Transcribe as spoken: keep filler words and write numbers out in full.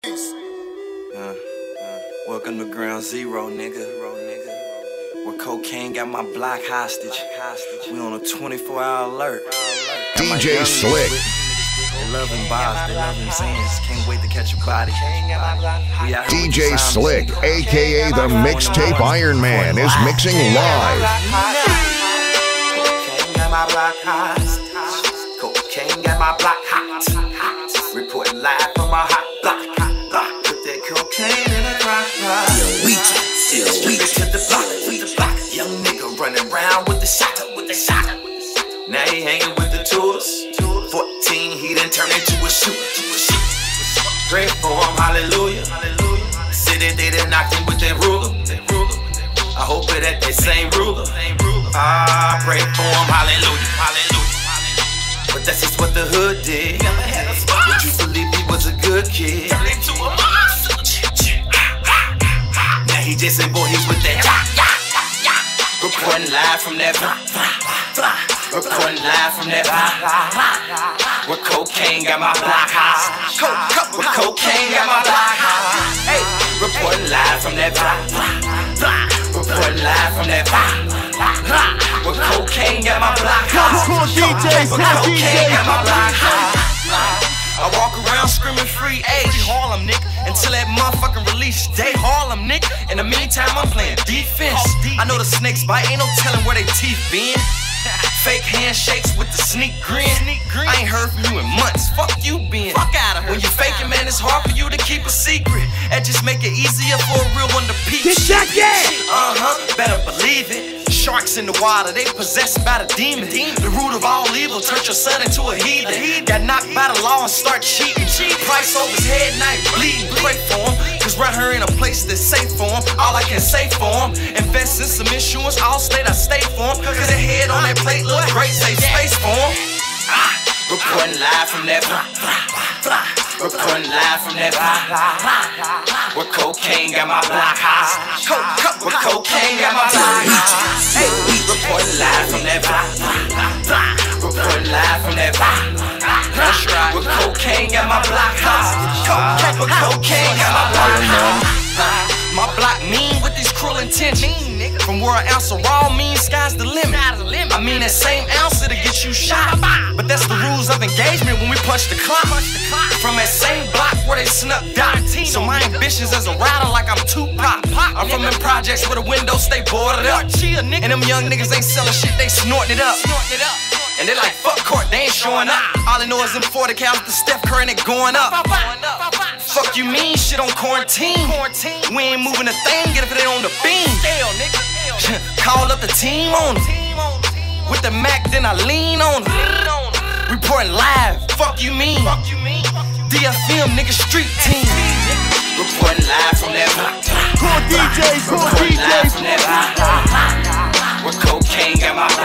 Uh, uh, welcome to Ground Zero, nigga. Where cocaine got my block hostage. We on a twenty-four hour alert. D J Slick. They loving bars, they loving scenes. Can't wait to catch a body. D J Slick, aka the Mixtape Iron Man, is mixing live. Cocaine got my block hot. Cocaine got my block hot. Reporting live from my hot block. Put that cocaine in a crock pot. We just we to the block, we the block. Young nigga running around with the shot, with the shot. Now he hanging with the tours. fourteen, he done turned into a shoot. Pray for him, hallelujah. City, they done knocked him with that ruler. I hope it at that same ruler. Ah, pray for him, hallelujah, hallelujah. But that's just what the hood did. Would you believe he was a good kid? Now he just in boy, he's with that. Reporting live from that. Reporting live from that. Where cocaine got my block hot. Where cocaine got my block hot. Hey, reporting live from that. Reporting live from that. Where cocaine got my block hot. Where cocaine got my block hot. I walk around screaming free age Harlem, nigga, until that motherfucking release day Harlem, nigga. In the meantime, I'm playing defense. I know the snakes bite, ain't no telling where they teeth been. Fake handshakes with the sneak grin. I ain't heard from you in months. Fuck you been. Fuck out of here. When you faking, man, it's hard for you to keep a secret. That just make it easier for a real one to peep. Get shot, yeah. Uh huh. Better believe it. Sharks in the water, they possessed by the demon. The root of all evil, turn your son into a heathen. Got knocked by the law and start cheating. Price over his head, night bleeding. Pray for him, cause right here in a place that's safe for him. All I can say for him, invest in some insurance, all state I stay for him. Cause the head on that plate look great, save space for him. Ah, reporting live from that. Reporting live from that. Where cocaine got my block hot. Where cocaine got my block hot. Hey, reporting live from that. Reporting live from that. That's right. Where cocaine got my block hot. Where cocaine got my block hot. My block mean with these cruel intentions. From where an ounce of raw means sky's the limit. I mean that same ounce that'll get you shot. But that's the rules of engagement when we punch the clock. From that same block where they snuck Doc. So my ambitions as a rider like I'm Tupac. I'm from them projects where the windows stay boarded up. And them young niggas ain't selling shit, they snorting it up. And they like, fuck court, they ain't showing up. All they know is them forty counts, the Steph Curry, and they going up. Fuck you mean, shit on quarantine. We ain't moving a thing, get if it ain't on the beam. Call up the team on them. With the Mac, then I lean on them. Reporting live, fuck you mean. D F M, nigga, street team. Reporting live from that. Cool D Js, cool D Js. Where cocaine got my